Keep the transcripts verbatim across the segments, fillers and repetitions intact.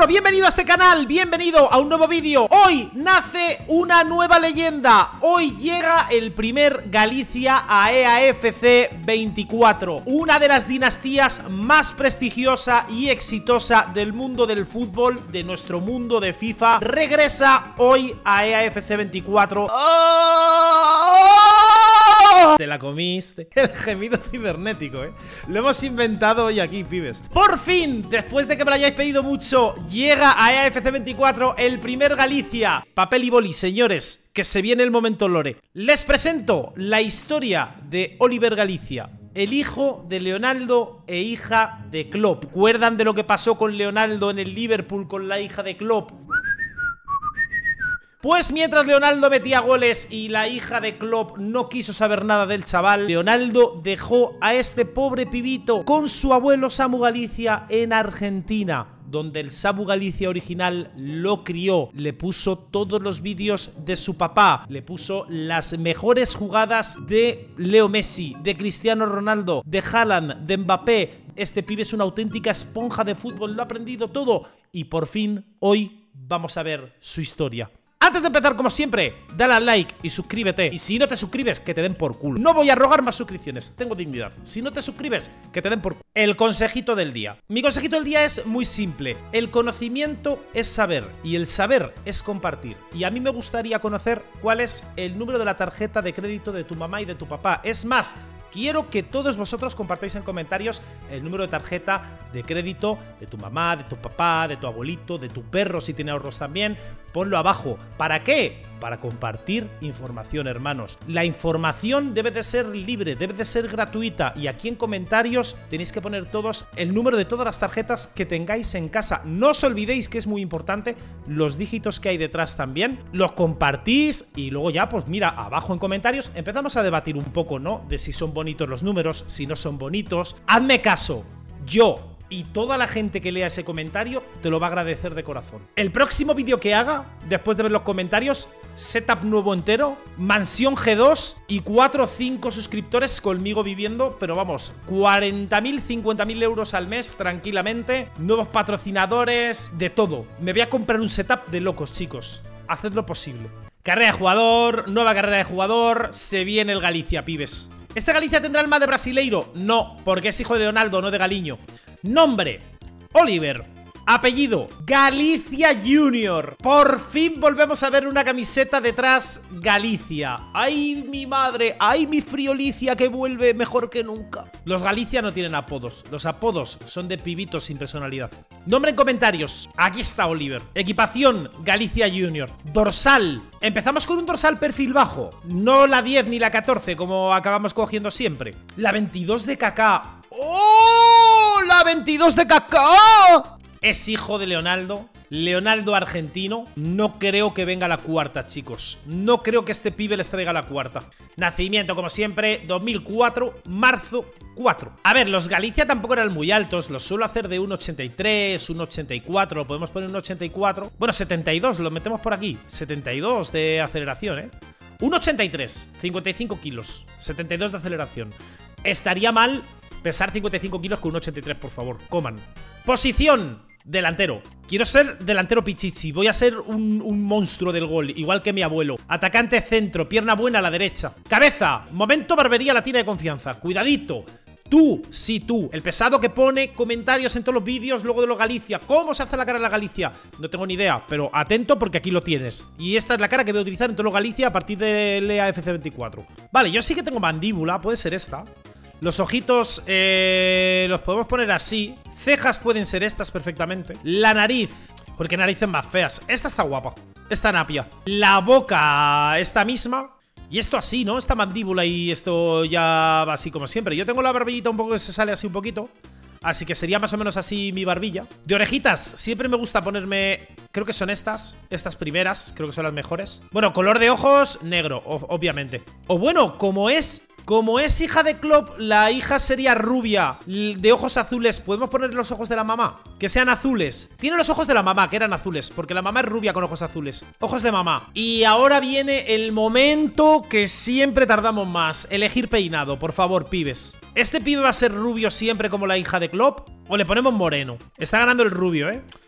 Bueno, bienvenido a este canal, bienvenido a un nuevo vídeo. Hoy nace una nueva leyenda. Hoy llega el primer Galicia a E A F C veinticuatro, una de las dinastías más prestigiosa y exitosa del mundo del fútbol, de nuestro mundo de FIFA. Regresa hoy a E A F C veinticuatro. ¡Oh! Te la comiste. El gemido cibernético, eh. Lo hemos inventado hoy aquí, pibes. Por fin, después de que me lo hayáis pedido mucho, llega a E A F C veinticuatro el primer Galicia. Papel y boli, señores, que se viene el momento lore. Les presento la historia de Oliver Galicia, el hijo de Leonardo e hija de Klopp. ¿Recuerdan de lo que pasó con Leonardo en el Liverpool con la hija de Klopp? Pues mientras Leonardo metía goles y la hija de Klopp no quiso saber nada del chaval, Leonardo dejó a este pobre pibito con su abuelo Samu Galicia en Argentina, donde el Samu Galicia original lo crió, le puso todos los vídeos de su papá, le puso las mejores jugadas de Leo Messi, de Cristiano Ronaldo, de Haaland, de Mbappé. Este pibe es una auténtica esponja de fútbol, lo ha aprendido todo y por fin hoy vamos a ver su historia. Antes de empezar, como siempre, dale al like y suscríbete. Y si no te suscribes, que te den por culo. No voy a rogar más suscripciones, tengo dignidad. Si no te suscribes, que te den por culo. El consejito del día. Mi consejito del día es muy simple. El conocimiento es saber y el saber es compartir. Y a mí me gustaría conocer cuál es el número de la tarjeta de crédito de tu mamá y de tu papá. Es más, quiero que todos vosotros compartáis en comentarios el número de tarjeta de crédito de tu mamá, de tu papá, de tu abuelito, de tu perro si tiene ahorros también. Ponlo abajo. ¿Para qué? Para compartir información, hermanos. La información debe de ser libre, debe de ser gratuita. Y aquí en comentarios tenéis que poner todos el número de todas las tarjetas que tengáis en casa. No os olvidéis que es muy importante los dígitos que hay detrás también. Los compartís y luego ya, pues mira, abajo en comentarios empezamos a debatir un poco, ¿no? De si son bonitos los números, si no son bonitos. Hazme caso. Yo y toda la gente que lea ese comentario te lo va a agradecer de corazón. El próximo vídeo que haga, después de ver los comentarios, setup nuevo entero, mansión G dos y cuatro o cinco suscriptores conmigo viviendo, pero vamos, cuarenta mil, cincuenta mil euros al mes tranquilamente, nuevos patrocinadores, de todo. Me voy a comprar un setup de locos, chicos. Haced lo posible. Carrera de jugador, nueva carrera de jugador, se viene el Galicia, pibes. ¿Este Galicia tendrá alma de brasileiro? No, porque es hijo de Leonardo, no de Galiño. Nombre: Oliver. Apellido: Galicia Junior. Por fin volvemos a ver una camiseta detrás Galicia. ¡Ay, mi madre! ¡Ay, mi friolicia que vuelve mejor que nunca! Los Galicia no tienen apodos. Los apodos son de pibitos sin personalidad. Nombre en comentarios. Aquí está Oliver. Equipación: Galicia Junior. Dorsal. Empezamos con un dorsal perfil bajo. No la diez ni la catorce como acabamos cogiendo siempre. La veintidós de Kaká. ¡Oh! ¡La veintidós de Kaká! Es hijo de Leonardo. Leonardo argentino. No creo que venga la cuarta, chicos. No creo que este pibe les traiga la cuarta. Nacimiento, como siempre, dos mil cuatro, marzo cuatro. A ver, los Galicia tampoco eran muy altos. Los suelo hacer de uno ochenta y tres, uno ochenta y cuatro. Lo podemos poner uno ochenta y cuatro. Bueno, setenta y dos, lo metemos por aquí. setenta y dos de aceleración, ¿eh? uno ochenta y tres, cincuenta y cinco kilos. setenta y dos de aceleración. Estaría mal pesar cincuenta y cinco kilos con uno ochenta y tres, por favor. Coman. Posición: delantero. Quiero ser delantero pichichi. Voy a ser un, un monstruo del gol, igual que mi abuelo. Atacante centro, pierna buena a la derecha. Cabeza: momento barbería latina de confianza. Cuidadito. Tú, sí tú, el pesado que pone comentarios en todos los vídeos luego de los Galicia. ¿Cómo se hace la cara de la Galicia? No tengo ni idea, pero atento porque aquí lo tienes. Y esta es la cara que voy a utilizar en todos los Galicia a partir del E A F C veinticuatro. Vale, yo sí que tengo mandíbula, puede ser esta. Los ojitos eh, los podemos poner así. Cejas pueden ser estas perfectamente. La nariz, porque narices más feas. Esta está guapa, esta napia. La boca, esta misma. Y esto así, ¿no? Esta mandíbula y esto ya va así como siempre. Yo tengo la barbillita un poco que se sale así un poquito, así que sería más o menos así mi barbilla. De orejitas, siempre me gusta ponerme... Creo que son estas, estas primeras. Creo que son las mejores. Bueno, color de ojos, negro, obviamente. O bueno, como es... Como es hija de Klopp, la hija sería rubia, de ojos azules. ¿Podemos poner los ojos de la mamá? Que sean azules. Tiene los ojos de la mamá, que eran azules, porque la mamá es rubia con ojos azules. Ojos de mamá. Y ahora viene el momento que siempre tardamos más. Elegir peinado, por favor, pibes. ¿Este pibe va a ser rubio siempre como la hija de Klopp? ¿O le ponemos moreno? Está ganando el rubio, ¿eh?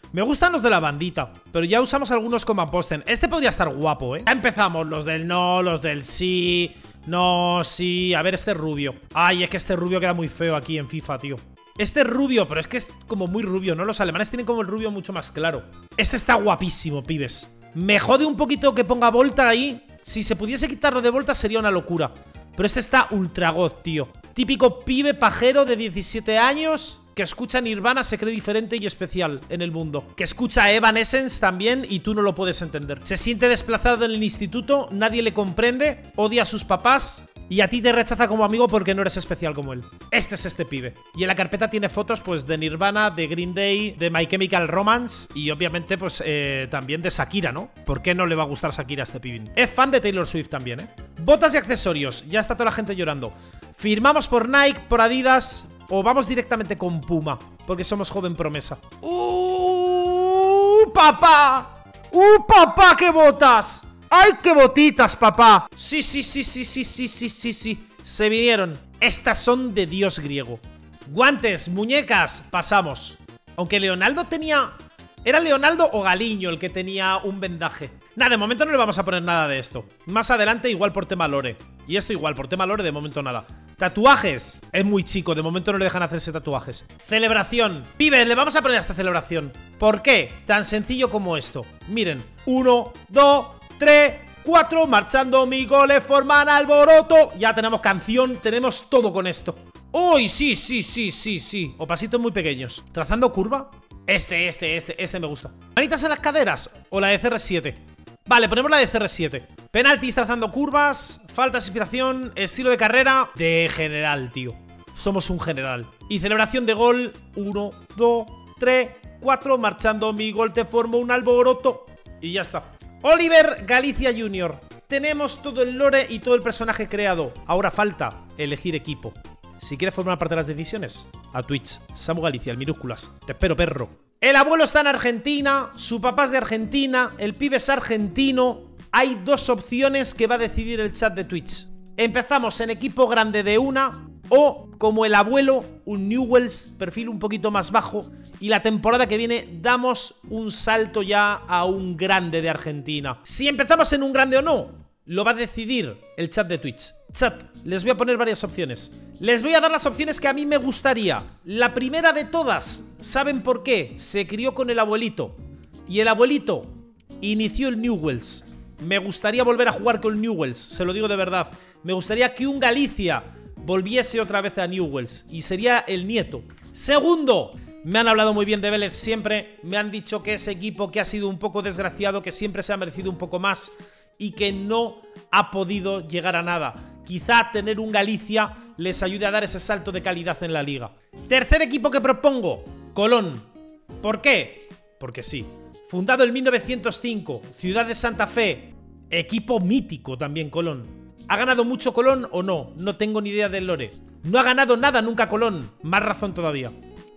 Me gustan los de la bandita, pero ya usamos algunos como Amposten. Este podría estar guapo, ¿eh? Ya empezamos, los del no, los del sí. No, sí, a ver este rubio. Ay, es que este rubio queda muy feo aquí en FIFA, tío. Este rubio, pero es que es como muy rubio, ¿no? Los alemanes tienen como el rubio mucho más claro. Este está guapísimo, pibes. Me jode un poquito que ponga Volta ahí. Si se pudiese quitarlo de Volta sería una locura. Pero este está ultra god, tío. Típico pibe pajero de diecisiete años que escucha Nirvana, se cree diferente y especial en el mundo. Que escucha Evanescence también y tú no lo puedes entender. Se siente desplazado en el instituto, nadie le comprende, odia a sus papás y a ti te rechaza como amigo porque no eres especial como él. Este es este pibe. Y en la carpeta tiene fotos pues de Nirvana, de Green Day, de My Chemical Romance y obviamente pues eh, también de Shakira, ¿no? ¿Por qué no le va a gustar Shakira a este pibín? Es fan de Taylor Swift también, ¿eh? Botas y accesorios. Ya está toda la gente llorando. Firmamos por Nike, por Adidas o vamos directamente con Puma, porque somos joven promesa. ¡Uh, papá! ¡Uh, papá, qué botas! ¡Ay, qué botitas, papá! Sí, sí, sí, sí, sí, sí, sí, sí, sí. Se vinieron. Estas son de dios griego. Guantes, muñecas, pasamos. Aunque Leonardo tenía... ¿Era Leonardo o Galiño el que tenía un vendaje? Nada, de momento no le vamos a poner nada de esto. Más adelante igual por tema lore. Y esto igual, por tema lore de momento nada. Tatuajes. Es muy chico, de momento no le dejan hacerse tatuajes. Celebración. Pibes, le vamos a poner a esta celebración. ¿Por qué? Tan sencillo como esto. Miren. Uno, dos, tres, cuatro. Marchando mi goles forman alboroto. Ya tenemos canción, tenemos todo con esto. ¡Uy! Sí, sí, sí, sí, sí. O pasitos muy pequeños. Trazando curva. Este, este, este, este me gusta. ¿Manitas en las caderas o la de C R siete? Vale, ponemos la de C R siete. Penaltis trazando curvas, faltas, inspiración, estilo de carrera. De general, tío. Somos un general. Y celebración de gol. Uno, dos, tres, cuatro. Marchando mi gol te formo un alboroto. Y ya está. Oliver Galicia junior Tenemos todo el lore y todo el personaje creado. Ahora falta elegir equipo. Si quieres formar parte de las decisiones, a Twitch, Samu Galicia, en minúsculas. Te espero, perro. El abuelo está en Argentina, su papá es de Argentina, el pibe es argentino. Hay dos opciones que va a decidir el chat de Twitch. Empezamos en equipo grande de una, o como el abuelo, un Newell's, perfil un poquito más bajo. Y la temporada que viene damos un salto ya a un grande de Argentina. Si empezamos en un grande o no, lo va a decidir el chat de Twitch. Chat, les voy a poner varias opciones. Les voy a dar las opciones que a mí me gustaría. La primera de todas, ¿saben por qué? Se crió con el abuelito. Y el abuelito inició el Newell's. Me gustaría volver a jugar con Newell's, se lo digo de verdad. Me gustaría que un Galicia volviese otra vez a Newell's. Y sería el nieto. Segundo, me han hablado muy bien de Vélez siempre. Me han dicho que ese equipo que ha sido un poco desgraciado, que siempre se ha merecido un poco más y que no ha podido llegar a nada. Quizá tener un Galicia les ayude a dar ese salto de calidad en la liga. Tercer equipo que propongo, Colón. ¿Por qué? Porque sí. Fundado en mil novecientos cinco, ciudad de Santa Fe. Equipo mítico también Colón. ¿Ha ganado mucho Colón o no? No tengo ni idea del lore. No ha ganado nada nunca Colón. Más razón todavía.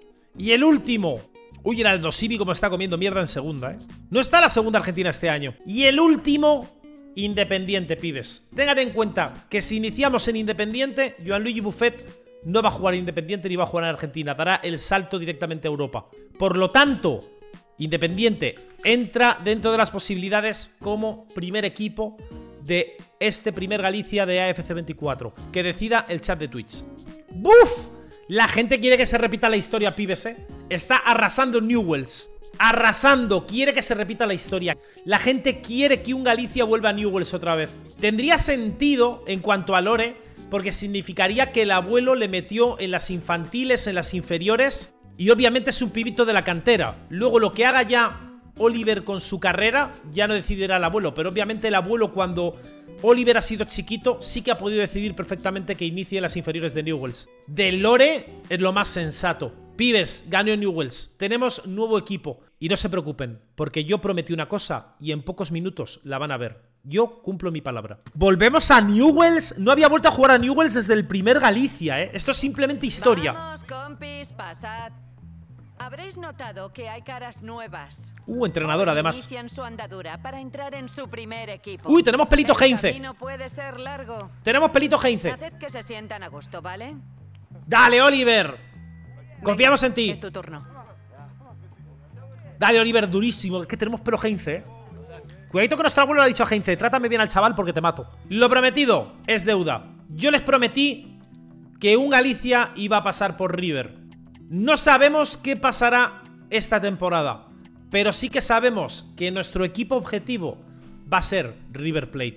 Y el último. Uy, el Aldo Civi como está comiendo mierda en segunda, ¿eh? No está la segunda Argentina este año. Y el último... Independiente, pibes. Tengan en cuenta que si iniciamos en Independiente, Gianluigi Buffett no va a jugar en Independiente ni va a jugar en Argentina. Dará el salto directamente a Europa. Por lo tanto, Independiente entra dentro de las posibilidades como primer equipo de este primer Galicia de A F C veinticuatro. Que decida el chat de Twitch. ¡Buf! La gente quiere que se repita la historia, pibes, ¿eh? Está arrasando Newell's. Arrasando, quiere que se repita la historia. La gente quiere que un Galicia vuelva a Newell's otra vez. Tendría sentido en cuanto a lore, porque significaría que el abuelo le metió en las infantiles, en las inferiores. Y obviamente es un pibito de la cantera. Luego lo que haga ya Oliver con su carrera, ya no decidirá el abuelo. Pero obviamente el abuelo, cuando Oliver ha sido chiquito, sí que ha podido decidir perfectamente que inicie las inferiores de Newell's. De lore es lo más sensato. Pibes, ganó Newell's. Tenemos nuevo equipo. Y no se preocupen, porque yo prometí una cosa y en pocos minutos la van a ver. Yo cumplo mi palabra. Volvemos a Newell's. No había vuelto a jugar a Newell's desde el primer Galicia, ¿eh? Esto es simplemente historia. Vamos, compis, pasad. Habréis notado que hay caras nuevas. Uh, entrenador además. Inician su andadura para entrar en su primer equipo. Uy, tenemos pelito Heinze. El camino puede ser largo. Tenemos pelito Heinze. Haced que se sientan a gusto, ¿vale? Dale, Oliver. Confiamos en ti. Es tu turno. Dale, Oliver, durísimo. Es que tenemos pelo Heinze, eh. Cuidadito que nuestro abuelo le ha dicho a Heinze: trátame bien al chaval porque te mato. Lo prometido es deuda. Yo les prometí que un Galicia iba a pasar por River. No sabemos qué pasará esta temporada, pero sí que sabemos que nuestro equipo objetivo va a ser River Plate.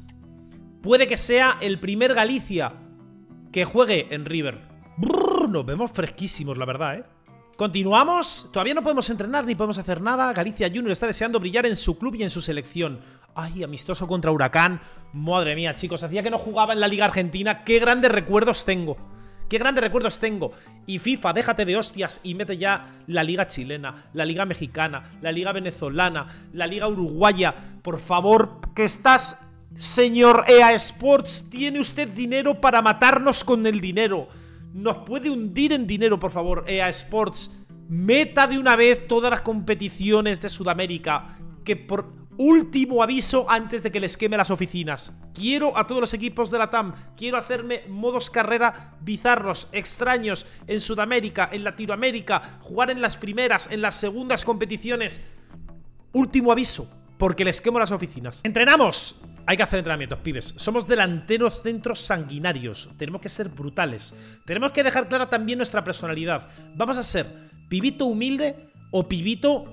Puede que sea el primer Galicia que juegue en River. Brrr, nos vemos fresquísimos, la verdad, ¿eh? Continuamos. Todavía no podemos entrenar ni podemos hacer nada. Galicia Junior está deseando brillar en su club y en su selección. Ay, amistoso contra Huracán. Madre mía, chicos, hacía que no jugaba en la Liga Argentina. Qué grandes recuerdos tengo. Qué grandes recuerdos tengo. Y FIFA, déjate de hostias y mete ya la Liga Chilena, la Liga Mexicana, la Liga Venezolana, la Liga Uruguaya. Por favor, que estás... Señor E A Sports, ¿tiene usted dinero para matarnos con el dinero? Nos puede hundir en dinero, por favor, E A Sports. Meta de una vez todas las competiciones de Sudamérica. Que por último aviso, antes de que les queme las oficinas, quiero a todos los equipos de la T A M. Quiero hacerme modos carrera bizarros, extraños en Sudamérica, en Latinoamérica. Jugar en las primeras, en las segundas competiciones. Último aviso, porque les quemo las oficinas. ¡Entrenamos! Hay que hacer entrenamientos, pibes. Somos delanteros centros sanguinarios. Tenemos que ser brutales. Tenemos que dejar clara también nuestra personalidad. Vamos a ser pibito humilde o pibito...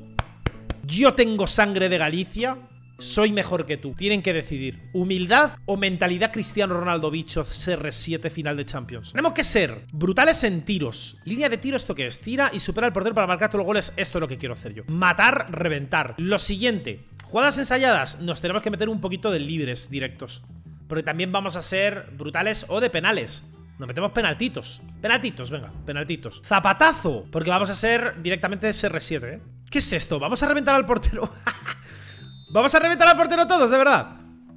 Yo tengo sangre de Galicia, soy mejor que tú. Tienen que decidir. Humildad o mentalidad Cristiano Ronaldo bicho C R siete final de Champions. Tenemos que ser brutales en tiros. Línea de tiro, ¿esto qué es? Tira y supera al portero para marcar todos los goles. Esto es lo que quiero hacer yo. Matar, reventar. Lo siguiente... Jugadas ensayadas, nos tenemos que meter un poquito de libres directos. Porque también vamos a ser brutales o de penales. Nos metemos penaltitos. Penaltitos, venga, penaltitos. Zapatazo, porque vamos a ser directamente C R siete, ¿eh? ¿Qué es esto? ¿Vamos a reventar al portero? ¿Vamos a reventar al portero todos, de verdad?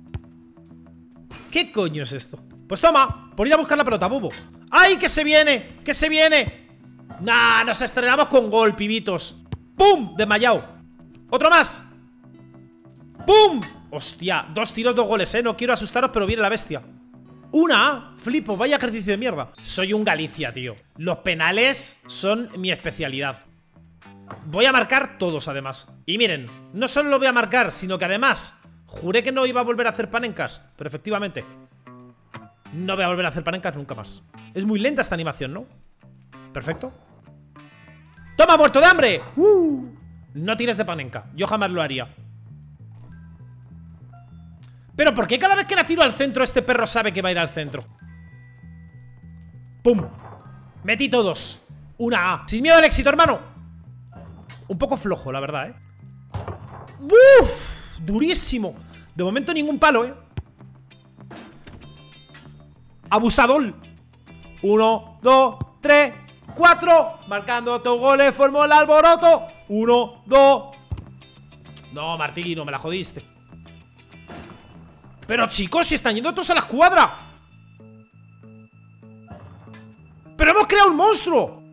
¿Qué coño es esto? Pues toma, por ir a buscar la pelota, bobo. ¡Ay, que se viene! ¡Que se viene! Nah, nos estrenamos con gol, pibitos. ¡Pum! Desmayado. Otro más. ¡Pum! Hostia, dos tiros, dos goles, eh. No quiero asustaros, pero viene la bestia. Una, flipo, vaya ejercicio de mierda. Soy un Galicia, tío. Los penales son mi especialidad. Voy a marcar todos, además. Y miren, no solo lo voy a marcar, sino que además juré que no iba a volver a hacer panencas. Pero efectivamente no voy a volver a hacer panencas nunca más. Es muy lenta esta animación, ¿no? Perfecto. ¡Toma, muerto de hambre! Uh, no tires de panenca, yo jamás lo haría. Pero ¿por qué cada vez que la tiro al centro este perro sabe que va a ir al centro? ¡Pum! Metí todos. Una A. Sin miedo al éxito, hermano. Un poco flojo, la verdad, ¿eh? ¡Uf! Durísimo. De momento ningún palo, ¿eh? Abusador. Uno, dos, tres, cuatro. Marcando dos goles, formó el alboroto. Uno, dos. No, Martino, me la jodiste. Pero chicos, si están yendo todos a la escuadra. ¡Pero hemos creado un monstruo!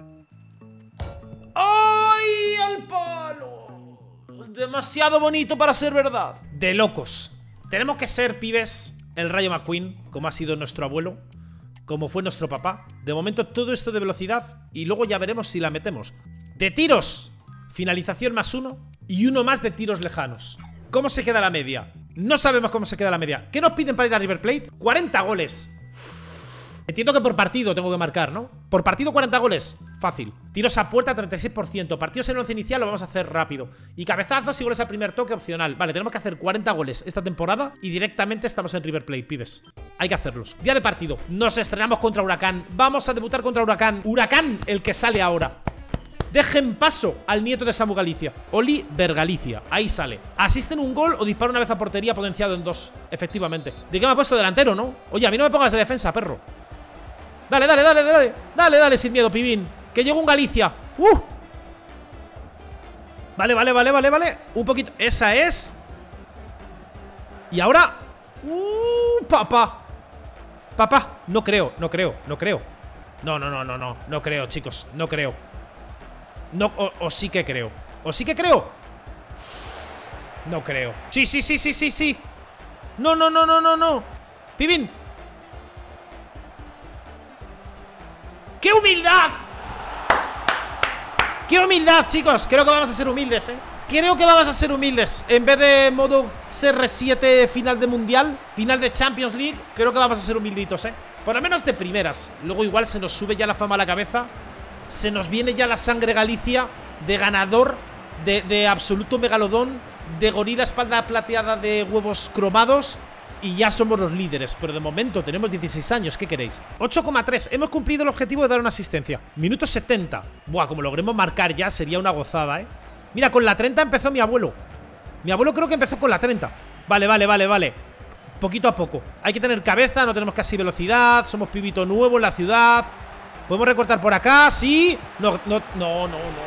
¡Ay, al palo! Es demasiado bonito para ser verdad. De locos. Tenemos que ser, pibes, el Rayo McQueen, como ha sido nuestro abuelo, como fue nuestro papá. De momento todo esto de velocidad y luego ya veremos si la metemos. De tiros, finalización más uno y uno más de tiros lejanos. ¿Cómo se queda la media? No sabemos cómo se queda la media. ¿Qué nos piden para ir a River Plate? cuarenta goles. Entiendo que por partido tengo que marcar, ¿no? Por partido cuarenta goles. Fácil. Tiros a puerta treinta y seis por ciento. Partidos en el once inicial lo vamos a hacer rápido. Y cabezazos y goles al primer toque opcional. Vale, tenemos que hacer cuarenta goles esta temporada y directamente estamos en River Plate, pibes. Hay que hacerlos. Día de partido. Nos estrenamos contra Huracán. Vamos a debutar contra Huracán. Huracán, el que sale ahora. Dejen paso al nieto de Samu Galicia. Oliver Galicia, ahí sale. Asisten un gol o dispara una vez a portería potenciado en dos. Efectivamente. ¿De qué me ha puesto delantero, no? Oye, a mí no me pongas de defensa, perro. Dale, dale, dale, dale. Dale, dale, sin miedo, pibín. Que llegó un Galicia. ¡Uh! Vale, vale, vale, vale, vale. Un poquito. Esa es. Y ahora. ¡Uh! Papá. Papá. No creo, no creo, no creo. No, no, no, no, no. No creo, chicos. No creo. No, o, o sí que creo. O sí que creo. No creo. Sí, sí, sí, sí, sí, sí. No, no, no, no, no, no. Pibín. ¡Qué humildad! ¡Qué humildad, chicos! Creo que vamos a ser humildes, ¿eh? Creo que vamos a ser humildes. En vez de modo C R siete final de Mundial, final de Champions League, creo que vamos a ser humilditos, ¿eh? Por lo menos de primeras. Luego igual se nos sube ya la fama a la cabeza. Se nos viene ya la sangre Galicia de ganador, de, de absoluto megalodón, de gorila espalda plateada de huevos cromados. Y ya somos los líderes, pero de momento tenemos dieciséis años, ¿qué queréis? ocho coma tres, hemos cumplido el objetivo de dar una asistencia. Minuto setenta. Buah, como logremos marcar ya sería una gozada, ¿eh? Mira, con la treinta empezó mi abuelo. Mi abuelo creo que empezó con la treinta. Vale, vale, vale, vale. Poquito a poco. Hay que tener cabeza, no tenemos casi velocidad. Somos pibito nuevo en la ciudad. Podemos recortar por acá, sí. No, no, no, no,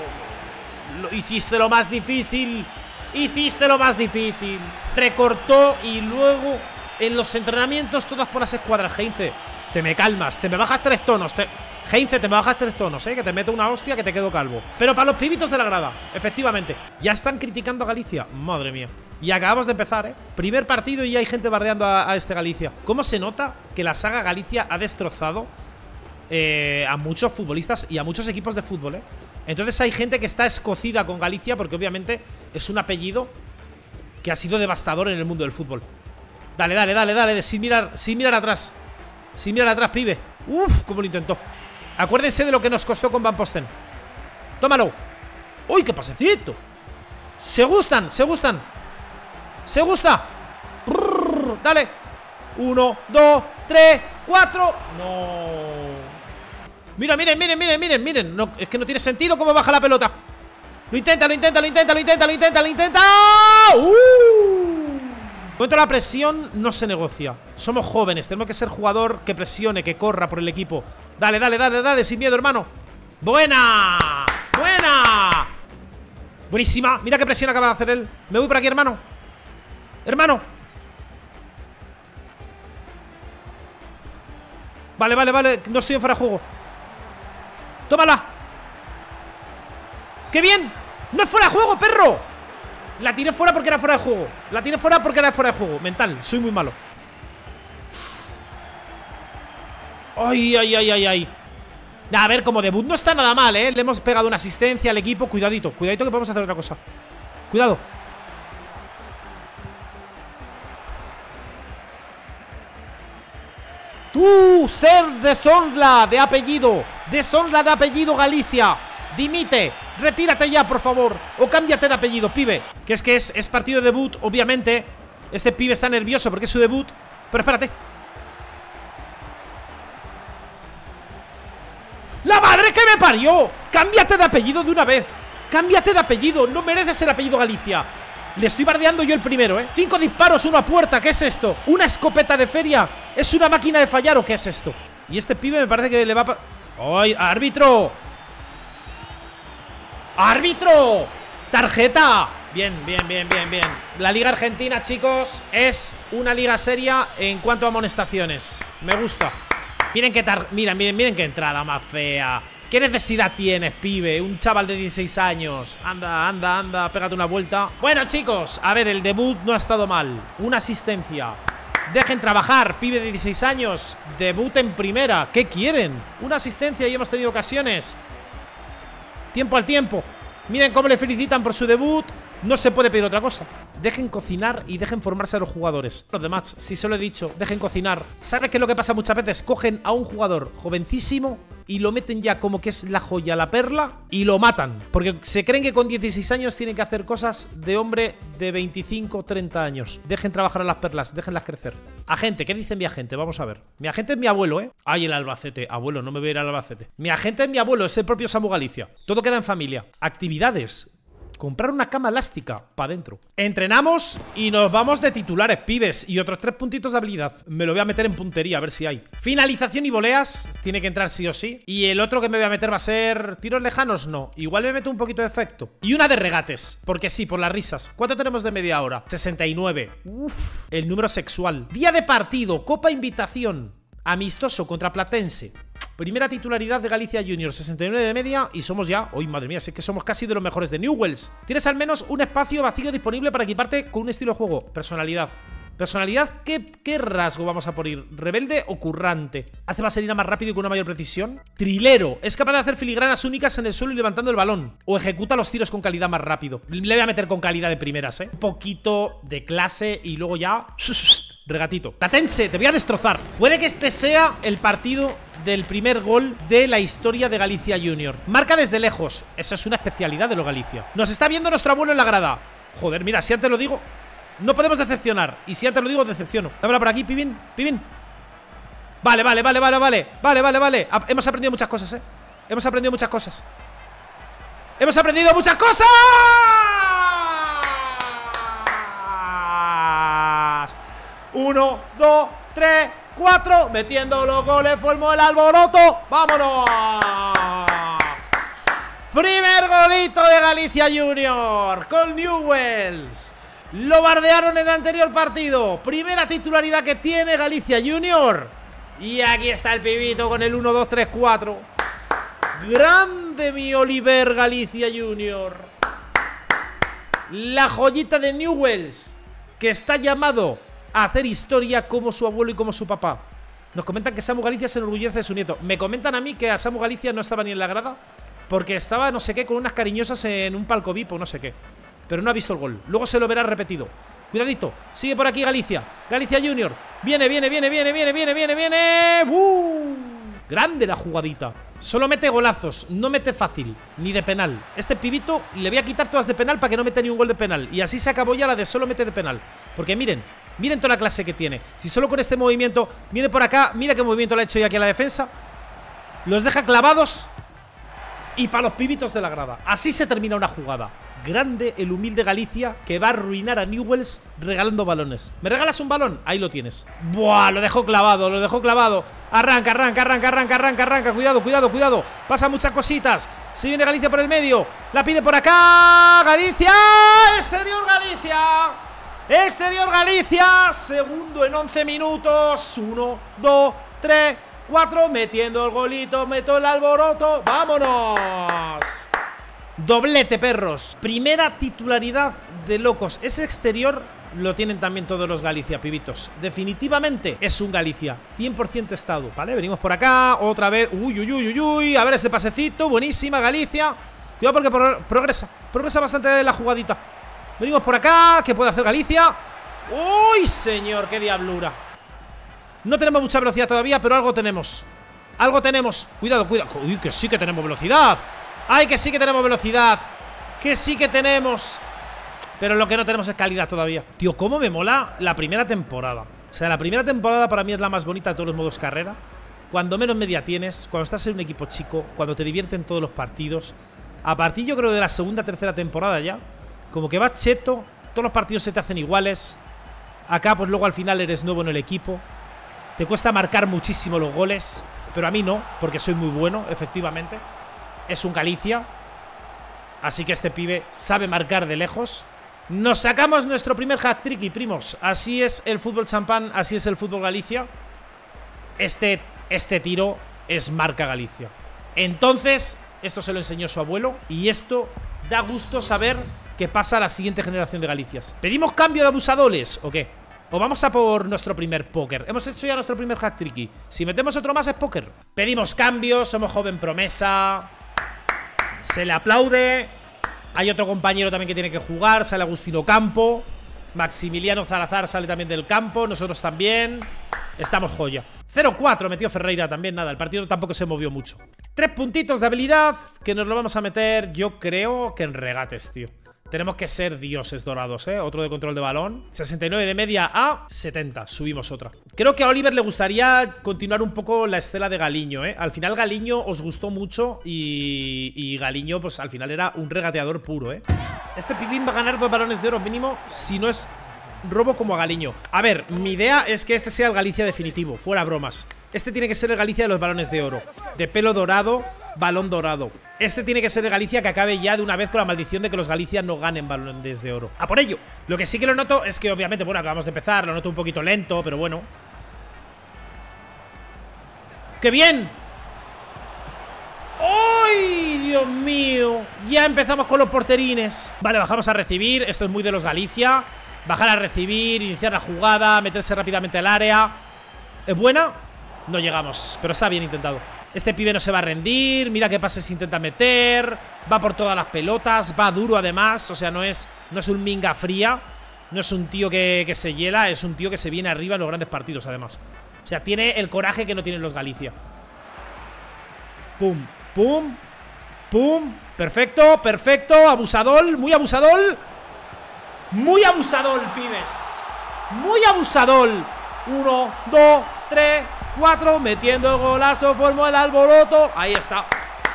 no. Lo hiciste lo más difícil. Hiciste lo más difícil. Recortó y luego... En los entrenamientos todas por las escuadras. Heinze, te me calmas, te me bajas tres tonos te... Heinze, te me bajas tres tonos, eh. Que te meto una hostia que te quedo calvo. Pero para los pibitos de la grada, efectivamente. Ya están criticando a Galicia, madre mía. Y acabamos de empezar, eh. Primer partido y ya hay gente bardeando a, a este Galicia. ¿Cómo se nota que la saga Galicia ha destrozado eh, a muchos futbolistas y a muchos equipos de fútbol, eh? Entonces hay gente que está escocida con Galicia porque obviamente es un apellido que ha sido devastador en el mundo del fútbol. Dale, dale, dale, dale, sin mirar, sin mirar atrás. Sin mirar atrás, pibe. Uf, cómo lo intentó. Acuérdense de lo que nos costó con Van Posten. Tómalo. Uy, qué pasecito. Se gustan, se gustan. Se gusta. Brrr, dale. Uno, dos, tres, cuatro. No. Mira, miren, miren, miren, miren, miren. No, es que no tiene sentido cómo baja la pelota. Lo intenta, lo intenta, lo intenta, lo intenta, lo intenta, lo intenta. ¡Uh! Contra la presión no se negocia. Somos jóvenes, tenemos que ser jugador que presione, que corra por el equipo. Dale, dale, dale, dale, sin miedo, hermano. ¡Buena! ¡Buena! Buenísima, mira qué presión acaba de hacer él. Me voy por aquí, hermano. Hermano. Vale, vale, vale, no estoy en fuera de juego. Tómala. ¡Qué bien! ¡No es fuera de juego, perro! La tiré fuera porque era fuera de juego. La tiré fuera porque era fuera de juego. Mental, soy muy malo. Ay, ay, ay, ay, ay. Nah, a ver, como debut no está nada mal, ¿eh? Le hemos pegado una asistencia al equipo. Cuidadito, cuidadito que podemos hacer otra cosa. Cuidado. Tú, ser de Sonla, de apellido. De Sonla, de apellido Galicia. Dimite, retírate ya, por favor. O cámbiate de apellido, pibe. Que es que es, es partido de debut, obviamente. Este pibe está nervioso porque es su debut. Pero espérate. ¡La madre que me parió! Cámbiate de apellido de una vez. Cámbiate de apellido, no mereces el apellido Galicia. Le estoy bardeando yo el primero, ¿eh? Cinco disparos, uno a puerta, ¿qué es esto? ¿Una escopeta de feria? ¿Es una máquina de fallar o qué es esto? Y este pibe me parece que le va a... ¡Ay, árbitro! ¡Árbitro! ¡Tarjeta! Bien, bien, bien, bien, bien. La Liga Argentina, chicos, es una liga seria en cuanto a amonestaciones. Me gusta. Miren qué tar... Miren, miren, miren qué entrada más fea. ¿Qué necesidad tienes, pibe? Un chaval de dieciséis años. Anda, anda, anda, pégate una vuelta. Bueno, chicos, a ver, el debut no ha estado mal. Una asistencia. Dejen trabajar, pibe de dieciséis años. Debut en primera. ¿Qué quieren? Una asistencia y hemos tenido ocasiones. Tiempo al tiempo. Miren cómo le felicitan por su debut. No se puede pedir otra cosa. Dejen cocinar y dejen formarse a los jugadores. Los demás, si se lo he dicho, dejen cocinar. ¿Sabes qué es lo que pasa muchas veces? Cogen a un jugador jovencísimo y lo meten ya como que es la joya, la perla, y lo matan. Porque se creen que con dieciséis años tienen que hacer cosas de hombre de veinticinco, treinta años. Dejen trabajar a las perlas, déjenlas crecer. Agente, ¿qué dice mi agente? Vamos a ver. Mi agente es mi abuelo, ¿eh? Ay, el Albacete. Abuelo, no me voy a ir al Albacete. Mi agente es mi abuelo, es el propio Samu Galicia. Todo queda en familia. Actividades. Comprar una cama elástica para adentro. Entrenamos y nos vamos de titulares, pibes. Y otros tres puntitos de habilidad. Me lo voy a meter en puntería, a ver si hay. Finalización y voleas. Tiene que entrar sí o sí. Y el otro que me voy a meter va a ser... ¿Tiros lejanos? No. Igual me meto un poquito de efecto. Y una de regates. Porque sí, por las risas. ¿Cuánto tenemos de media hora? sesenta y nueve. Uf. El número sexual. Día de partido. Copa invitación. Amistoso contra Platense. Primera titularidad de Galicia Junior, sesenta y nueve de media. Y somos ya, hoy madre mía, sé que somos casi de los mejores de Newells. Tienes al menos un espacio vacío disponible para equiparte con un estilo de juego. Personalidad. Personalidad, ¿qué, ¿qué rasgo vamos a poner? ¿Rebelde o currante? Hace vaselina más rápido y con una mayor precisión. Trilero, es capaz de hacer filigranas únicas en el suelo y levantando el balón. O ejecuta los tiros con calidad más rápido. Le voy a meter con calidad de primeras, eh. Un poquito de clase y luego ya... regatito. Tatense, te voy a destrozar. Puede que este sea el partido del primer gol de la historia de Galicia Junior. Marca desde lejos. Esa es una especialidad de los Galicia. Nos está viendo nuestro abuelo en la grada. Joder, mira, si antes lo digo... No podemos decepcionar. Y si antes lo digo, decepciono. Dámela por aquí, Pibín, Pibín. Vale, vale, vale, vale, vale. Vale, vale, vale. Hemos aprendido muchas cosas, eh. Hemos aprendido muchas cosas. ¡Hemos aprendido muchas cosas! Uno, dos, tres, cuatro. Metiendo los goles, formó el alboroto. ¡Vámonos! Primer golito de Galicia Junior con Newells. Lo bardearon en el anterior partido. Primera titularidad que tiene Galicia Junior. Y aquí está el pibito con el uno, dos, tres, cuatro. Grande mi Oliver Galicia Junior. La joyita de Newells, que está llamado a hacer historia como su abuelo y como su papá. Nos comentan que Samu Galicia se enorgullece de su nieto. Me comentan a mí que a Samu Galicia no estaba ni en la grada porque estaba no sé qué con unas cariñosas en un palco V I P o no sé qué. Pero no ha visto el gol. Luego se lo verá repetido. Cuidadito. Sigue por aquí Galicia. Galicia Junior. Viene, viene, viene, viene, viene, viene, viene, viene. ¡Uh! Grande la jugadita. Solo mete golazos. No mete fácil. Ni de penal. Este pibito le voy a quitar todas de penal para que no meta ni un gol de penal. Y así se acabó ya la de solo mete de penal. Porque miren. Miren toda la clase que tiene. Si solo con este movimiento viene por acá. Mira qué movimiento le ha hecho ya aquí a la defensa. Los deja clavados. Y para los pibitos de la grada. Así se termina una jugada. Grande el humilde Galicia que va a arruinar a Newells regalando balones. ¿Me regalas un balón? Ahí lo tienes. Buah, lo dejó clavado, lo dejó clavado. Arranca, arranca, arranca, arranca, arranca, arranca. Cuidado, cuidado, cuidado. Pasa muchas cositas. Si viene Galicia por el medio. La pide por acá. Galicia. Exterior Galicia. Exterior Galicia. Segundo en once minutos. Uno, dos, tres, cuatro. Metiendo el golito. Meto el alboroto. ¡Vámonos! Doblete, perros. Primera titularidad de locos. Ese exterior lo tienen también todos los Galicia, pibitos. Definitivamente es un Galicia cien por ciento estado. Vale, venimos por acá. Otra vez. Uy, uy, uy, uy, uy. A ver este pasecito. Buenísima, Galicia. Cuidado porque pro progresa. Progresa bastante la jugadita. Venimos por acá. ¿Qué puede hacer Galicia? Uy, señor, qué diablura. No tenemos mucha velocidad todavía, pero algo tenemos. Algo tenemos. Cuidado, cuidado. Uy, que sí que tenemos velocidad. ¡Ay, que sí que tenemos velocidad! ¡Que sí que tenemos! Pero lo que no tenemos es calidad todavía. Tío, cómo me mola la primera temporada. O sea, la primera temporada para mí es la más bonita de todos los modos carrera. Cuando menos media tienes, cuando estás en un equipo chico, cuando te divierten todos los partidos. A partir yo creo de la segunda, tercera temporada ya, como que vas cheto, todos los partidos se te hacen iguales. Acá pues luego al final eres nuevo en el equipo. Te cuesta marcar muchísimo los goles, pero a mí no, porque soy muy bueno, efectivamente. Es un Galicia. Así que este pibe sabe marcar de lejos. Nos sacamos nuestro primer hat-trick y primos. Así es el fútbol champán, así es el fútbol Galicia. Este, este tiro es marca Galicia. Entonces, esto se lo enseñó su abuelo. Y esto da gusto saber que pasa a la siguiente generación de Galicias. ¿Pedimos cambio de abusadores o qué? ¿O vamos a por nuestro primer póker? Hemos hecho ya nuestro primer hat-trick. Si metemos otro más es póker. Pedimos cambio, somos joven promesa. Se le aplaude. Hay otro compañero también que tiene que jugar. Sale Agustino Campo. Maximiliano Salazar sale también del campo. Nosotros también. Estamos joya. cero cuatro metió Ferreira también. Nada, el partido tampoco se movió mucho. Tres puntitos de habilidad que nos lo vamos a meter, yo creo que en regates, tío. Tenemos que ser dioses dorados, ¿eh? Otro de control de balón. sesenta y nueve de media a setenta. Subimos otra. Creo que a Oliver le gustaría continuar un poco la estela de Galiño, ¿eh? Al final Galiño os gustó mucho y, y Galiño, pues al final era un regateador puro, ¿eh? Este pibín va a ganar dos balones de oro mínimo si no es robo como a Galiño. A ver, mi idea es que este sea el Galicia definitivo, fuera bromas. Este tiene que ser el Galicia de los balones de oro. De pelo dorado, balón dorado. Este tiene que ser el Galicia que acabe ya de una vez con la maldición de que los Galicia no ganen balones de oro. ¡A por ello! Lo que sí que lo noto es que obviamente, bueno, acabamos de empezar, lo noto un poquito lento, pero bueno. ¡Qué bien! ¡Ay, Dios mío! Ya empezamos con los porterines. Vale, bajamos a recibir. Esto es muy de los Galicia. Bajar a recibir, iniciar la jugada, meterse rápidamente al área. ¿Es buena? No llegamos, pero está bien intentado. Este pibe no se va a rendir. Mira qué pases intenta meter. Va por todas las pelotas, va duro además. O sea, no es, no es un minga fría. No es un tío que, que se hiela. Es un tío que se viene arriba en los grandes partidos además. O sea, tiene el coraje que no tienen los Galicia. Pum, pum, pum. Perfecto, perfecto. Abusador, muy abusador. Muy abusador, pibes. Muy abusador. Uno, dos, tres, cuatro. Metiendo el golazo, formó el alboroto. Ahí está.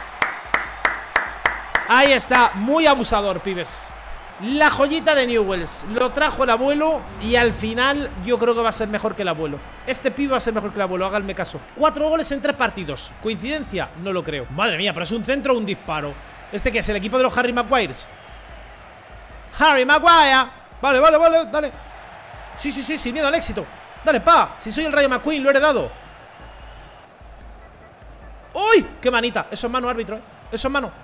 Ahí está, muy abusador, pibes. La joyita de Newells. Lo trajo el abuelo y al final yo creo que va a ser mejor que el abuelo. Este pibe va a ser mejor que el abuelo, háganme caso. Cuatro goles en tres partidos. ¿Coincidencia? No lo creo. Madre mía, pero es un centro o un disparo. ¿Este qué es? ¿El equipo de los Harry Maguires? Harry Maguire. Vale, vale, vale, dale. Sí, sí, sí, sin miedo al éxito. Dale, pa, si soy el Rayo McQueen, lo he heredado. ¡Uy! ¡Qué manita! Eso es mano, árbitro, ¿eh? Eso es mano.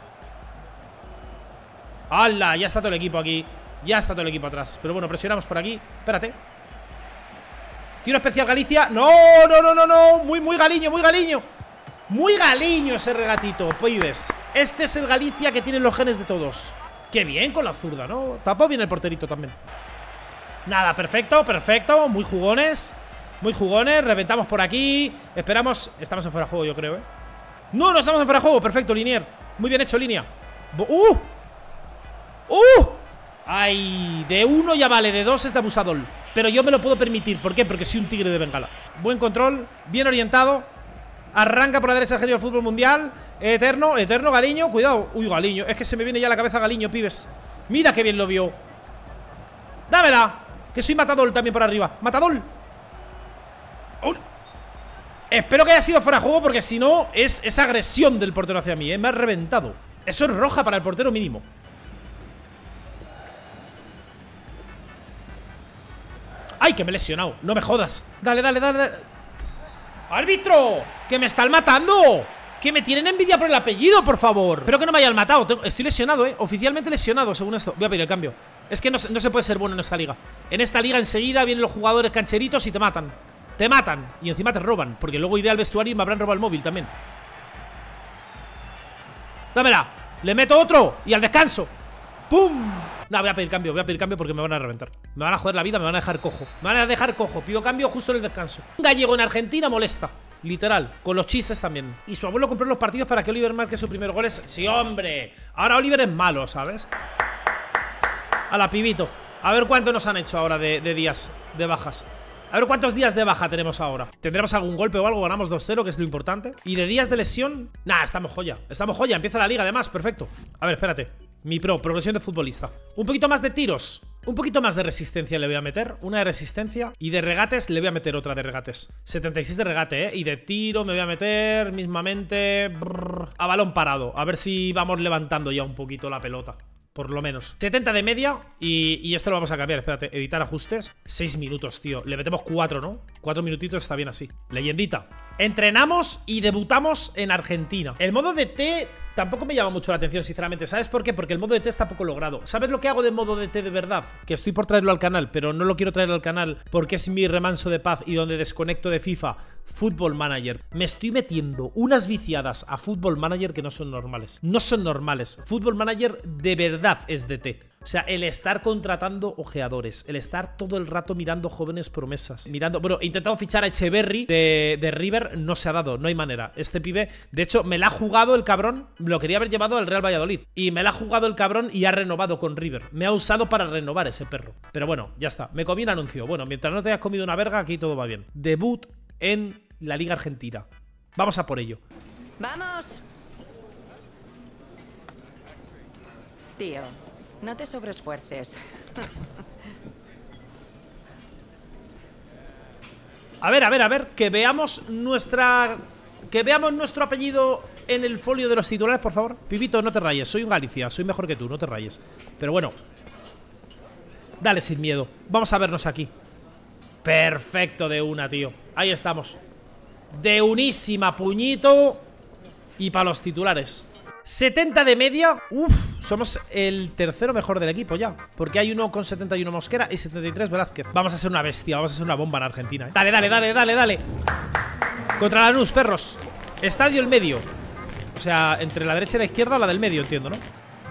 ¡Hala! Ya está todo el equipo aquí. Ya está todo el equipo atrás. Pero bueno, presionamos por aquí. Espérate. Tiro especial Galicia. ¡No, no, no, no, no! Muy, muy galiño, muy galiño. Muy galiño ese regatito, pibes. Este es el Galicia que tiene los genes de todos. ¡Qué bien con la zurda!, ¿no? Tapó bien el porterito también. Nada, perfecto, perfecto. Muy jugones. Muy jugones. Reventamos por aquí. Esperamos. Estamos en fuera de juego, yo creo, ¿eh? No, no estamos en fuera de juego. Perfecto, Linier. Muy bien hecho, línea. ¡Uh! ¡Uh! Ay, de uno ya vale, de dos es de abusador. Pero yo me lo puedo permitir. ¿Por qué? Porque soy un tigre de Bengala. Buen control, bien orientado. Arranca por la derecha el genio del fútbol mundial. Eterno, eterno, Galiño. Cuidado. Uy, Galiño. Es que se me viene ya a la cabeza Galiño, pibes. Mira qué bien lo vio. Dámela. Que soy matador también por arriba. Matador. Oh. Espero que haya sido fuera de juego, porque si no es, es agresión del portero hacia mí, ¿eh? Me ha reventado. Eso es roja para el portero mínimo. ¡Ay, que me he lesionado! No me jodas. Dale, dale, dale, dale. ¡Árbitro! ¡Que me están matando! ¡Que me tienen envidia por el apellido, por favor! Espero que no me hayan matado. Estoy lesionado, ¿eh? Oficialmente lesionado, según esto. Voy a pedir el cambio. Es que no, no se puede ser bueno en esta liga. En esta liga enseguida vienen los jugadores cancheritos y te matan. Te matan. Y encima te roban. Porque luego iré al vestuario y me habrán robado el móvil también. Dámela. Le meto otro. Y al descanso. ¡Pum! No, voy a pedir cambio, voy a pedir cambio porque me van a reventar. Me van a joder la vida, me van a dejar cojo. Me van a dejar cojo, pido cambio justo en el descanso. Un gallego en Argentina molesta, literal, con los chistes también. Y su abuelo compró los partidos para que Oliver marque su primer gol. Sí, hombre. Ahora Oliver es malo, ¿sabes? A la pibito. A ver cuánto nos han hecho ahora de, de días de bajas. A ver cuántos días de baja tenemos ahora. ¿Tendremos algún golpe o algo? Ganamos dos cero, que es lo importante. ¿Y de días de lesión? Nah, estamos joya. Estamos joya, empieza la liga además, perfecto. A ver, espérate. Mi pro, progresión de futbolista. Un poquito más de tiros. Un poquito más de resistencia le voy a meter. Una de resistencia. Y de regates le voy a meter otra de regates. setenta y seis de regate, ¿eh? Y de tiro me voy a meter mismamente brrr, a balón parado. A ver si vamos levantando ya un poquito la pelota. Por lo menos setenta de media. Y, y esto lo vamos a cambiar, espérate, editar ajustes. seis minutos, tío, le metemos cuatro, ¿no? cuatro minutitos está bien así. Leyendita. Entrenamos y debutamos en Argentina. El modo D T tampoco me llama mucho la atención, sinceramente. ¿Sabes por qué? Porque el modo D T está poco logrado. ¿Sabes lo que hago de modo D T de verdad? Que estoy por traerlo al canal, pero no lo quiero traer al canal porque es mi remanso de paz y donde desconecto de FIFA. Football Manager. Me estoy metiendo unas viciadas a Football Manager que no son normales. No son normales. Football Manager de verdad es D T. O sea, el estar contratando ojeadores, el estar todo el rato mirando jóvenes promesas, mirando... Bueno, he intentado fichar a Echeverry de, de River, no se ha dado, no hay manera. Este pibe, de hecho, me la ha jugado el cabrón, lo quería haber llevado al Real Valladolid. Y me la ha jugado el cabrón y ha renovado con River. Me ha usado para renovar ese perro. Pero bueno, ya está, me comí un anuncio. Bueno, mientras no te hayas comido una verga, aquí todo va bien. Debut en la Liga Argentina. Vamos a por ello. ¡Vamos! Tío, no te sobreesfuerces. A ver, a ver, a ver, que veamos nuestra... Que veamos nuestro apellido en el folio de los titulares, por favor. Pibito, no te rayes, soy un Galicia, soy mejor que tú, no te rayes. Pero bueno, dale sin miedo. Vamos a vernos aquí. Perfecto, de una, tío. Ahí estamos. De unísima, puñito. Y para los titulares setenta de media. Uff, Somos el tercero mejor del equipo ya, porque hay uno con setenta y uno Mosquera y setenta y tres Velázquez. Vamos a ser una bestia, vamos a ser una bomba en Argentina, ¿eh? Dale, dale, dale, dale, dale. Contra Lanús, perros. Estadio el medio. O sea, entre la derecha y la izquierda o la del medio, entiendo, ¿no?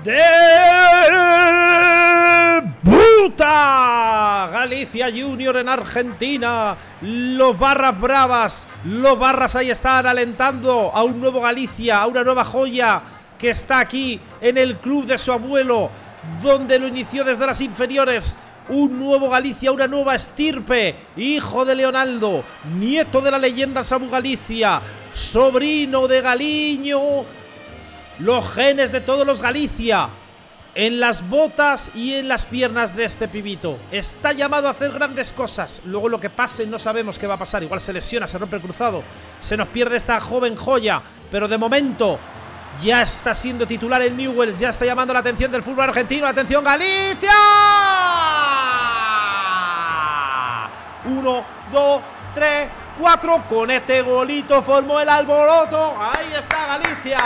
¡Debuta! Galicia Junior en Argentina. Los barras bravas. Los barras ahí están alentando a un nuevo Galicia, a una nueva joya que está aquí en el club de su abuelo, donde lo inició desde las inferiores. Un nuevo Galicia, una nueva estirpe. Hijo de Leonaldo, nieto de la leyenda Samu Galicia, sobrino de Galiño. Los genes de todos los Galicia en las botas y en las piernas de este pibito. Está llamado a hacer grandes cosas. Luego lo que pase no sabemos qué va a pasar. Igual se lesiona, se rompe el cruzado, se nos pierde esta joven joya. Pero de momento ya está siendo titular en Newell's. Ya está llamando la atención del fútbol argentino. ¡Atención, Galicia! Uno, dos, tres, cuatro. Con este golito formó el alboroto. Ahí está Galicia.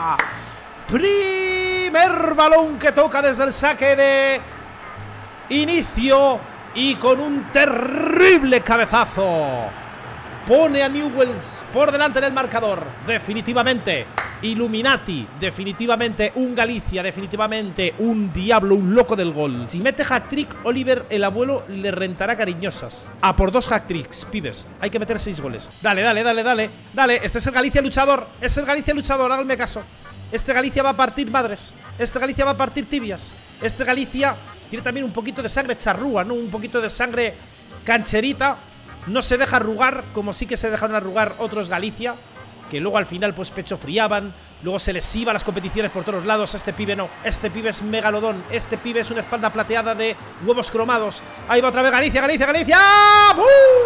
Primer balón que toca desde el saque de inicio. Y con un terrible cabezazo pone a Newell's por delante del marcador. Definitivamente Illuminati, definitivamente un Galicia, definitivamente un diablo, un loco del gol. Si mete hat-trick, Oliver, el abuelo, le rentará cariñosas. A por dos hat-tricks, pibes. Hay que meter seis goles. Dale, dale, dale, dale. Dale, este es el Galicia luchador. Es el Galicia luchador, háganme caso. Este Galicia va a partir madres. Este Galicia va a partir tibias. Este Galicia tiene también un poquito de sangre charrúa, ¿no? Un poquito de sangre cancherita. No se deja arrugar, como sí que se dejaron arrugar otros Galicia, que luego al final pues pecho friaban. Luego se les iba las competiciones por todos lados. Este pibe no, este pibe es megalodón. Este pibe es una espalda plateada de huevos cromados. Ahí va otra vez Galicia, Galicia, Galicia. ¡Bú!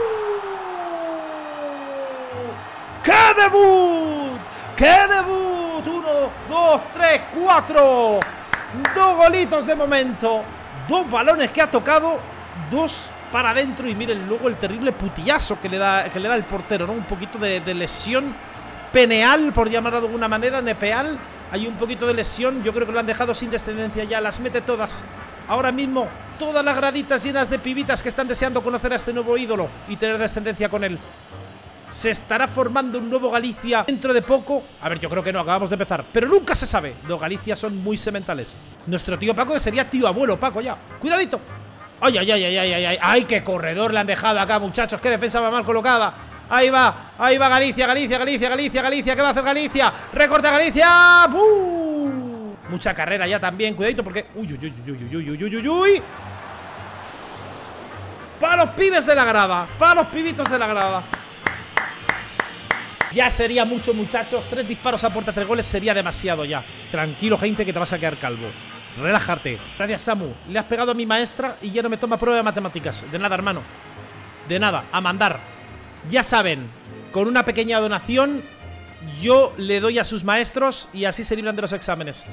¡Qué debut! ¡Qué debut! Uno, dos, tres, cuatro. Dos golitos de momento. Dos balones que ha tocado. Dos para adentro. Y miren luego el terrible putillazo que le da, que le da el portero, ¿no? Un poquito de, de lesión peneal, por llamarlo de alguna manera, nepeal. Hay un poquito de lesión. Yo creo que lo han dejado sin descendencia ya. Las mete todas. Ahora mismo todas las graditas llenas de pibitas que están deseando conocer a este nuevo ídolo y tener descendencia con él. Se estará formando un nuevo Galicia dentro de poco. A ver, yo creo que no, acabamos de empezar, pero nunca se sabe. Los Galicias son muy sementales. Nuestro tío Paco, que sería tío abuelo Paco ya. Cuidadito. Ay, ay, ay, ay, ay, ay, ay. Ay, qué corredor le han dejado acá, muchachos. Qué defensa va mal colocada. Ahí va, ahí va Galicia, Galicia, Galicia, Galicia, Galicia. ¿Qué va a hacer Galicia? Recorta Galicia. ¡Buu! Mucha carrera ya también, cuidadito porque... Uy, uy, uy, uy, uy, uy, uy, uy, uy. Para los pibes de la grada. Para los pibitos de la grada. Ya sería mucho, muchachos. Tres disparos a puerta, tres goles sería demasiado ya. Tranquilo, Heinze, que te vas a quedar calvo. Relájate. Gracias, Samu. Le has pegado a mi maestra y ya no me toma prueba de matemáticas. De nada, hermano. De nada. A mandar. Ya saben, con una pequeña donación yo le doy a sus maestros y así se libran de los exámenes.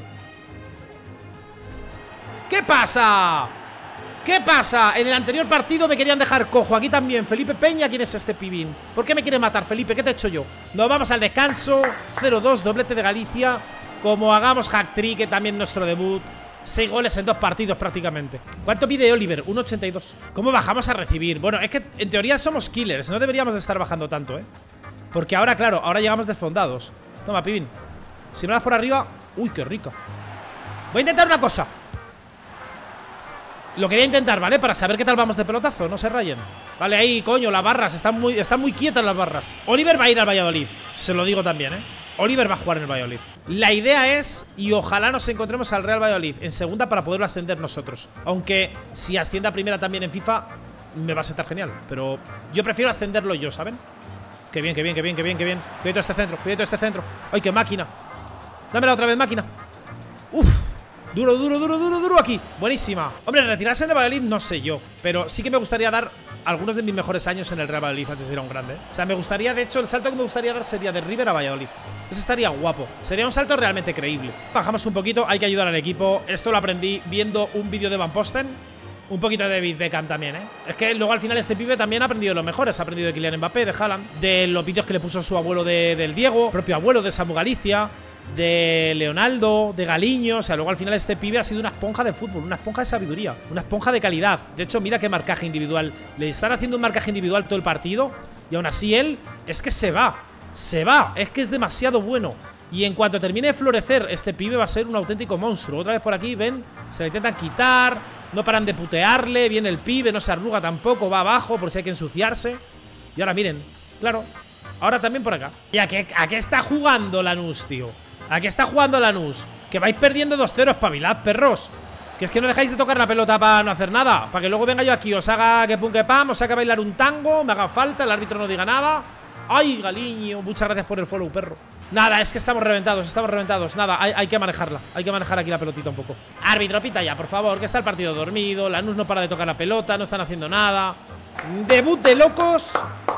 ¿Qué pasa? ¿Qué pasa? En el anterior partido me querían dejar cojo. Aquí también. Felipe Peña, ¿quién es este pibín? ¿Por qué me quiere matar, Felipe? ¿Qué te he hecho yo? Nos vamos al descanso. cero dos, doblete de Galicia. Como hagamos hack-trick, que también nuestro debut. Seis goles en dos partidos prácticamente. ¿Cuánto pide Oliver? uno ochenta y dos. ¿Cómo bajamos a recibir? Bueno, es que en teoría somos killers. No deberíamos de estar bajando tanto, ¿eh? Porque ahora, claro, ahora llegamos desfondados. Toma, pibín. Si me das por arriba... Uy, qué rica. Voy a intentar una cosa. Lo quería intentar, ¿vale? Para saber qué tal vamos de pelotazo, no se rayen. Vale, ahí, coño, las barras. Están muy, están muy quietas las barras. Oliver va a ir al Valladolid. Se lo digo también, ¿eh? Oliver va a jugar en el Valladolid. La idea es, y ojalá nos encontremos al Real Valladolid en segunda para poderlo ascender nosotros. Aunque si ascienda a primera también en FIFA, me va a sentar genial. Pero yo prefiero ascenderlo yo, ¿saben? Qué bien, qué bien, qué bien, qué bien, qué bien. Cuidado este centro, cuidado este centro. ¡Ay, qué máquina! Dámela otra vez, máquina. Uf. Duro, duro, duro, duro, duro aquí. Buenísima. Hombre, retirarse en el Valladolid no sé yo, pero sí que me gustaría dar algunos de mis mejores años en el Real Valladolid antes de ir a un grande, ¿eh? O sea, me gustaría, de hecho, el salto que me gustaría dar sería de River a Valladolid. Ese estaría guapo. Sería un salto realmente creíble. Bajamos un poquito, hay que ayudar al equipo. Esto lo aprendí viendo un vídeo de Van Posten. Un poquito de David Beckham también, ¿eh? Es que luego al final este pibe también ha aprendido de los mejores. Ha aprendido de Kylian Mbappé, de Haaland, de los vídeos que le puso su abuelo de, del Diego, propio abuelo de Samu Galicia, de Leonardo, de Galiño. O sea, luego al final este pibe ha sido una esponja de fútbol, una esponja de sabiduría, una esponja de calidad. De hecho, mira qué marcaje individual. Le están haciendo un marcaje individual todo el partido y aún así él es que se va. Se va, es que es demasiado bueno. Y en cuanto termine de florecer, este pibe va a ser un auténtico monstruo. Otra vez por aquí, ven, se le intentan quitar, no paran de putearle. Viene el pibe, no se arruga tampoco, va abajo por si hay que ensuciarse. Y ahora miren, claro, ahora también por acá. ¿Y a qué, a qué está jugando Lanús, tío? ¿A qué está jugando Lanús? Que vais perdiendo dos cero, espabilad, perros. Que es que no dejáis de tocar la pelota para no hacer nada. Para que luego venga yo aquí, os haga que pum que pam, os haga bailar un tango, me haga falta, el árbitro no diga nada. Ay, Galiño, muchas gracias por el follow, perro. Nada, es que estamos reventados, estamos reventados. Nada, hay, hay que manejarla, hay que manejar aquí la pelotita un poco. Árbitro, pita ya, por favor, que está el partido dormido. Lanús no para de tocar la pelota, no están haciendo nada. Debut de locos,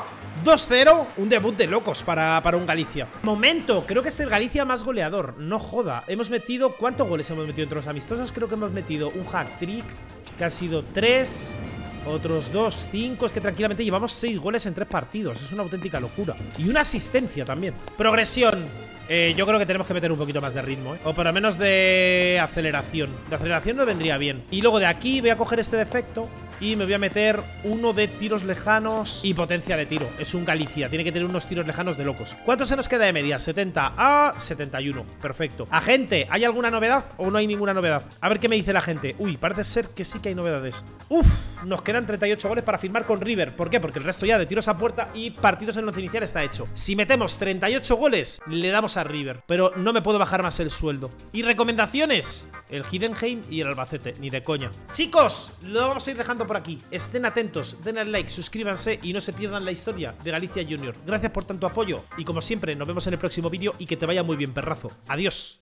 dos cero, un debut de locos para, para un Galicia. Momento, creo que es el Galicia más goleador. No joda, hemos metido, ¿cuántos goles hemos metido entre los amistosos? Creo que hemos metido un hat-trick, que han sido tres, otros dos, cinco. Es que tranquilamente llevamos seis goles en tres partidos. Es una auténtica locura. Y una asistencia también. Progresión. Eh, yo creo que tenemos que meter un poquito más de ritmo, ¿eh? O por lo menos de aceleración. De aceleración no vendría bien. Y luego de aquí voy a coger este defecto y me voy a meter uno de tiros lejanos y potencia de tiro. Es un Galicia, tiene que tener unos tiros lejanos de locos. ¿Cuánto se nos queda de media? setenta a setenta y uno. Perfecto. Agente, ¿hay alguna novedad o no hay ninguna novedad? A ver qué me dice la gente. Uy, parece ser que sí que hay novedades. Uf, nos quedan treinta y ocho goles para firmar con River. ¿Por qué? Porque el resto ya de tiros a puerta y partidos en el once inicial está hecho. Si metemos treinta y ocho goles, le damos a River. Pero no me puedo bajar más el sueldo. ¿Y recomendaciones? El Heidenheim y el Albacete. Ni de coña. Chicos, lo vamos a ir dejando por aquí. Estén atentos, den al like, suscríbanse y no se pierdan la historia de Galicia Junior. Gracias por tanto apoyo y como siempre nos vemos en el próximo vídeo y que te vaya muy bien, perrazo. Adiós.